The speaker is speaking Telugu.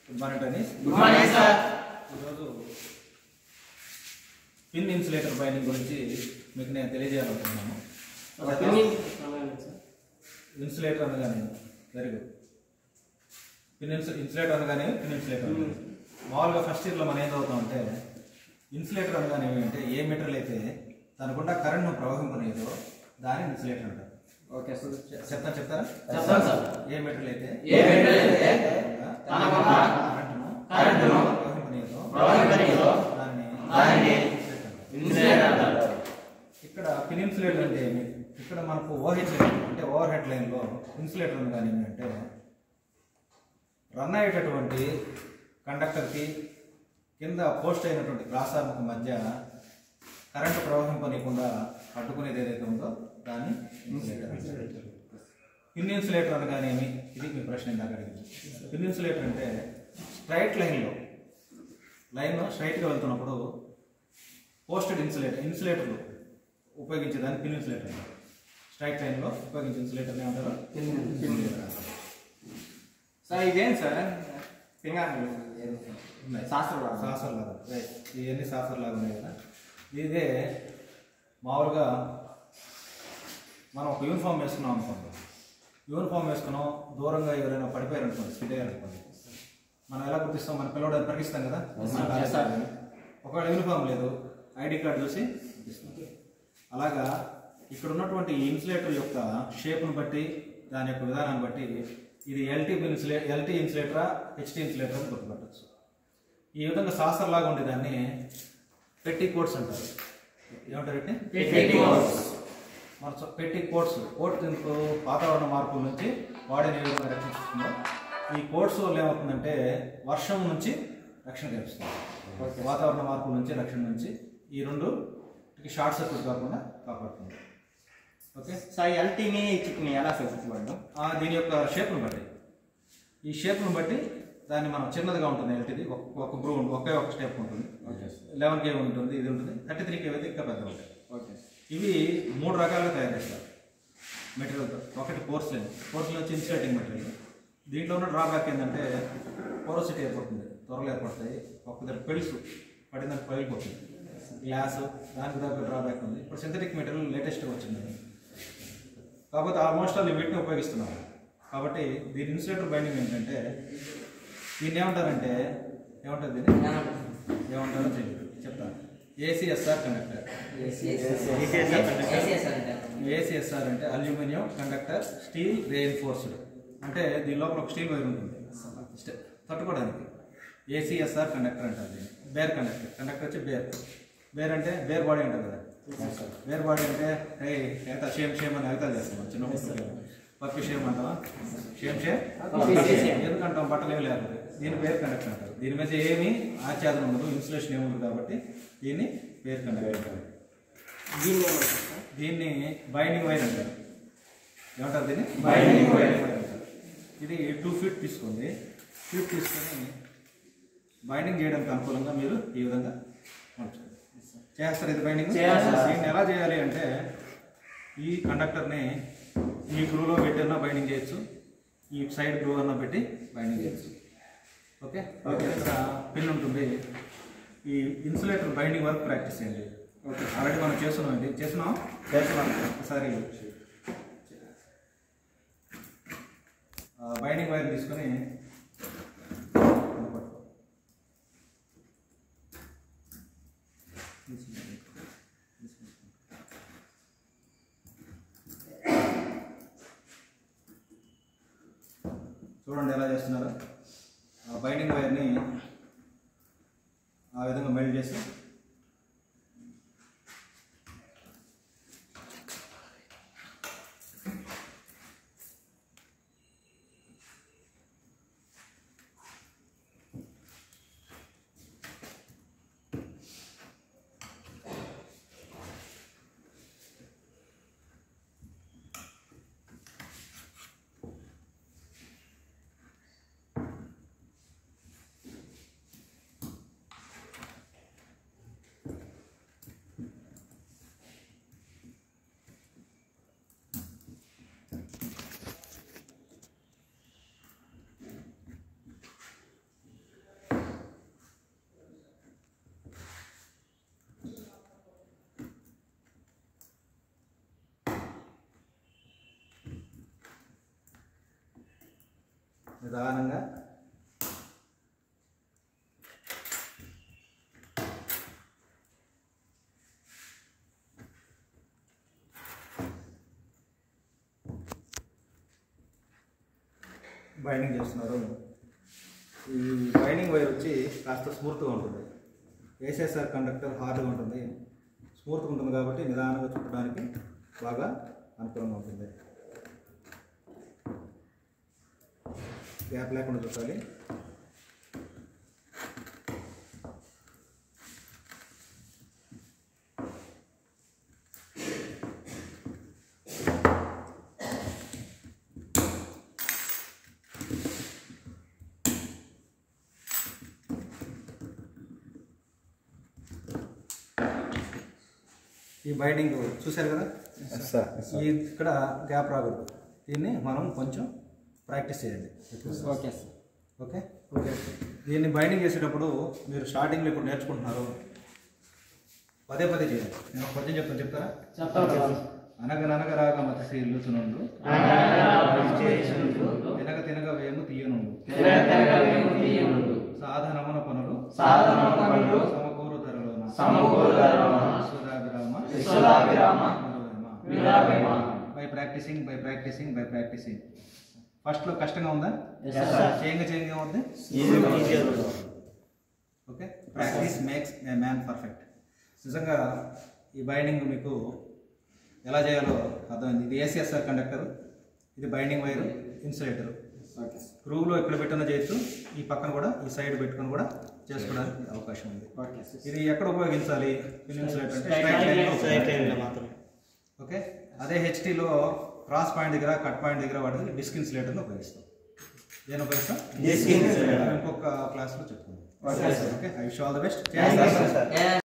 Good morning tennis. Good morning sir. ఈరోజు పిన్ ఇన్సులేటర్ బైండింగ్ గురించి మీకు నేను తెలియజేయాలనుకుంటున్నాను. ఇన్సులేటర్ అనగానే వెరీ గుడ్. ఇన్సులేటర్ అనగానే పిన్ ఇన్సులేటర్. మామూలుగా ఫస్ట్ ఇయర్లో మనం ఏం చదువుతామంటే ఇన్సులేటర్ అనగానే ఏమంటే ఏ మెటీరియల్ అయితే తనకుండా కరెంట్ను ప్రవహింపనేదో దాన్ని ఇన్సులేటర్ అంటారు. ఓకే సార్, చెప్తారా? చెప్తాను సార్. ఏ మెటీరియల్ అయితే కరెంటును ప్రవహింపనేదో దాన్ని ఇన్సులేటర్ అంటారు. ఇక్కడ పిన్ ఇన్సులేటర్ అంటే ఏమి? ఇక్కడ మనకు ఓహెచ్ అంటే ఓవర్ హెడ్ లైన్లో ఇన్సులేటర్ అనగానే ఏమంటే రన్ అయ్యేటటువంటి కండక్టర్కి కింద పోస్ట్ అయినటువంటి క్రాస్ ఆర్మ్కి మధ్య కరెంటు ప్రవహింపనీయకుండా అడ్డుకునేది ఏదైతే ఉందో దాన్ని ఇన్సులేటర్ అంటారు. పిన్ ఇన్సులేటర్ అనగానేమి? ఇది మీ ప్రశ్న ఇందాక అడిగింది. పిన్ ఇన్సులేటర్ అంటే స్ట్రైట్ లైన్ స్ట్రైట్గా వెళ్తున్నప్పుడు పోస్టెడ్ ఇన్సులేటర్లు ఉపయోగించేదాన్ని పిన్ ఇన్సులేటర్ అంటారు. స్ట్రైట్ లైన్లో ఉపయోగించే ఇన్సులేటర్ని ఏమంటారు? పిన్ ఇన్సులేటర్ అంటారు. సార్ ఇదేం సార్ శాస్త్రలాగా ఇవన్నీ శాస్త్రలాగా ఉన్నాయి కదా. ఇదే మామూలుగా మనం ఒక యూనిఫామ్ వేసుకున్నాం అనుకోండి. యూనిఫామ్ వేసుకున్నాం, దూరంగా ఎవరైనా పడిపోయారు అనుకోండి, స్కిడ్ అయ్యారు అనుకోండి, మనం ఎలా గుర్తిస్తాం? మన పిల్లవాడిని పరిగిస్తాం కదా. ఒకవేళ యూనిఫామ్ లేదు, ఐడి కార్డు చూసి గుర్తిస్తాం. అలాగా ఇక్కడ ఉన్నటువంటి ఇన్సులేటర్ యొక్క షేప్ను బట్టి, దాని యొక్క విధానాన్ని బట్టి ఇది ఎల్టీ ఇన్సులేటరా హెచ్టీ ఇన్సులేటర్ అని గుర్తుపట్టచ్చు. ఈ విధంగా శాస్త్రలాగా ఉండేదాన్ని పెట్టి కోట్స్ అంటారు. ఏమంటారు? మన పెట్టి కోట్స్. కోట్ ఎందుకు? వాతావరణ మార్పుల నుంచి బాడీని ఏ విధంగా రక్షిస్తుందో ఈ కోట్స్ వల్ల ఏమవుతుందంటే వర్షం నుంచి రక్షణ కల్పిస్తుంది. వాతావరణ మార్పుల నుంచి రక్షణ నుంచి ఈ రెండు షార్ట్ సర్క్యూట్ కాకుండా కాపాడుతుంది. ఓకే సార్ ఎల్టీని చిక్ని ఎలా సరిపోతుంది? దీని యొక్క షేప్ను బట్టి, ఈ షేప్ను బట్టి దాన్ని మనం చిన్నదిగా ఉంటుంది. ఎల్టీది ఒక బ్రూ ఒకే ఒక స్టెప్ ఉంటుంది. 11K ఉంటుంది, ఇది ఉంటుంది. 33K అయితే ఇంకా పెద్ద ఉంటాయి. ఓకే, ఇవి 3 రకాలుగా తయారు చేస్తారు మెటీరియల్తో. ఒకటి పోర్సిలిన్ వచ్చి ఇన్సులేటింగ్ మెటీరియల్. దీంట్లో ఉన్న డ్రాబ్యాక్ ఏంటంటే పోరోసిటీ ఏర్పడుతుంది, త్వరలో ఏర్పడతాయి. ఒక్కదాని పెళ్సు పడిన పగిలిపోతుంది. గ్లాసు దానికి దగ్గర డ్రాబ్యాక్ ఉంది. ఇప్పుడు సింథటిక్ మెటీరియల్ లేటెస్ట్గా వచ్చింది కాకపోతే ఆల్మోస్ట్ వాళ్ళు వీటిని ఉపయోగిస్తున్నారు. కాబట్టి దీని ఇన్సులేటర్ బైండింగ్ ఏంటంటే దీన్ని ఏమంటారంటే ఏమంటారు? దీన్ని ఏమంటారో తెలియదు, చెప్తాను. ACSR conductor. ఏసీఎస్ఆర్ అంటే అల్యూమినియం కండక్టర్ స్టీల్ రీఎన్ఫోర్స్డ్. అంటే దీని లోపల ఒక స్టీల్ వైర్ ఉంటుంది తట్టుకోవడానికి. ఏసీఎస్ఆర్ కండక్టర్ అంటారు దీన్ని. బేర్ కండక్టర్ వచ్చి బేర్ అంటే బేర్ బాడీ అంటారు కదా. బేర్ బాడీ అంటే ఎగతా షేమ్ అని ఎగతా చేస్తాం చిన్న పప్పి షేమ్ అంటావా? షేమ్ ఎందుకంటాం? బట్టలు ఏమి లేదు. దీన్ని బేర్ కండక్టర్ అంటారు. దీని మీద ఏమి ఆచ్ఛాదన ఉండదు, ఇన్సులేషన్ ఏమి ఉండదు కాబట్టి దీన్ని బేర్ కండక్టర్ అంటారు. దీన్ని బైండింగ్ వైర్ అంటారు. ఏమంటారు దీన్ని? బైండింగ్ వైర్ అంటారు. ఇది 2 ఫీట్ తీసుకుంది. తీసుకొని బైండింగ్ చేయడానికి అనుకూలంగా మీరు ఈ విధంగా చేస్తారు. ఇది బైండింగ్. దీన్ని ఎలా చేయాలి అంటే ఈ కండక్టర్ని ఈ గ్రూలో పెట్టినా బైండింగ్ చేయొచ్చు, ఈ సైడ్ గ్రూ అన్న పెట్టి బైండింగ్ చేయొచ్చు. ఓకే, ఇక్కడ పిన్ ఉంటుంది. ఈ ఇన్సులేటర్ బైండింగ్ వర్క్ ప్రాక్టీస్ చేయండి. ఓకే, ఆల్రెడీ మనం చేస్తున్నాం. ఒకసారి బైండింగ్ వైర్ తీసుకొని చూడండి ఎలా చేస్తున్నారు. బైండింగ్ వైర్ని ఆ విధంగా మెల్ట్ చేసి నిదానంగా బైండింగ్ చేస్తున్నారు. ఈ బైండింగ్ వైర్ వచ్చి కాస్త స్మూత్గా ఉంటుంది. ఏసీఎస్ఆర్ కండక్టర్ హార్డ్గా ఉంటుంది, స్మూత్గా ఉంటుంది కాబట్టి నిదానంగా చుట్టడానికి బాగా అనుకూలంగా ఉంటుంది. గ్యాప్ లేకుండా చుట్టాలి. ఈ బైండింగ్ చూశారు కదా, ఇక్కడ గ్యాప్ రాకూడదు. దీన్ని మనం కొంచెం ప్రాక్టీస్ చేయండి. Okay sir. Okay okay. దీన్ని బైండింగ్ చేసేటప్పుడు మీరు స్టార్టింగ్లో ఇప్పుడు నేర్చుకుంటున్నారు, పదే పదే చేయాలి. నేను ఒక పద్యం చెప్తాను, చెప్తారా? అనగననగరాగ మతి శ్రీల్లుచునుండు తినగ తినగ వేము తీయనుండు సాధనమున పనులు సమకూరు ధరలోన విశ్వదాభిరామ బై ప్రాక్టీసింగ్. ఫస్ట్లో కష్టంగా ఉందా? చేయంగా ఉంది. Okay, practice makes a man perfect. నిజంగా ఈ బైండింగ్ మీకు ఎలా చేయాలో అర్థమైంది. ఇది ఏసీఎస్ఆర్ కండక్టర్, ఇది బైండింగ్ వైరు, ఇన్సులేటర్. గ్రూవ్లో ఇక్కడ పెట్టిన చేయొచ్చు, ఈ పక్కన కూడా ఈ సైడ్ పెట్టుకొని కూడా చేసుకోవడానికి అవకాశం ఉంది. ఇది ఎక్కడ ఉపయోగించాలి? ఇన్సులేటర్ అంటే స్ట్రైట్ లైన్లో మాత్రమే. ఓకే, అదే హెచ్టీలో క్రాస్ పాయింట్ దగ్గర, కట్ పాయింట్ దగ్గర వాటికి డిస్క్ ఇన్సులేటర్ని ఉపయోగిస్తాం. దేని ఉపయోగిస్తాం? ఇంకొక క్లాస్లో చెప్పుకుందాం. Okay, I wish all the best.